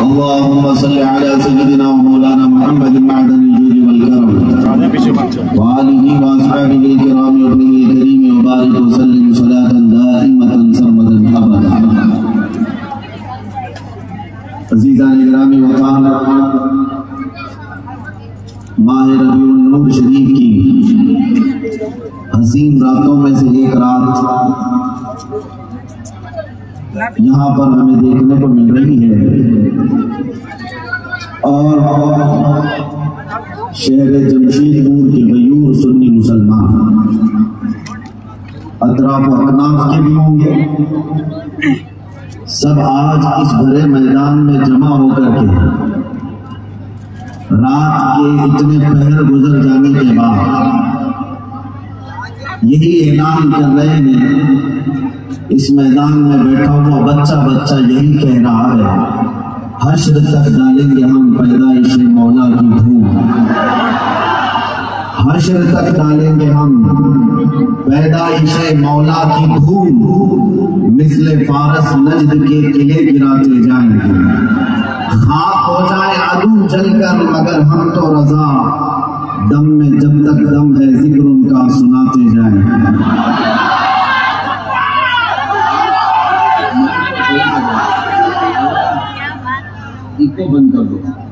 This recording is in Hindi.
अल्लाहुम्मा सल्लि अला सय्यिदिना व मौलाना मुहम्मद मअदन al-जूद वल करम व आलिहि व अस्हाबिहि al-किराम व अहलिhi al-करीम व बारिक व सल्लिम सलातन दाइमतन सरमदन अबदा। अज़ीज़ान गिरामी वक़ार, माह रबीउन नूर शरीफ की हसीन रातों में से एक रात यहाँ पर हमें देखने को मिल रही है और शहर जमशेदपुर के गयूर सुन्नी मुसलमान अतराफ व अकनाफ के भी होंगे, सब आज इस भरे मैदान में जमा होकर के रात के इतने पहर गुजर जाने के बाद यही ऐलान कर रहे हैं, इस मैदान में बैठा हुआ बच्चा बच्चा यही कह रहा है, हश्र तक डालेंगे हम पैदाइश मौला की धूम, हश्र तक डालेंगे हम पैदाइश मौला की धूम, मिसले फारस नजद के किले गिराते जाएंगे, खाक हो जाए अदू जलकर मगर हम तो रजा, दम में जब तक दम है जिक्र उनका सुनाते जाएंगे। इको बंद कर दो।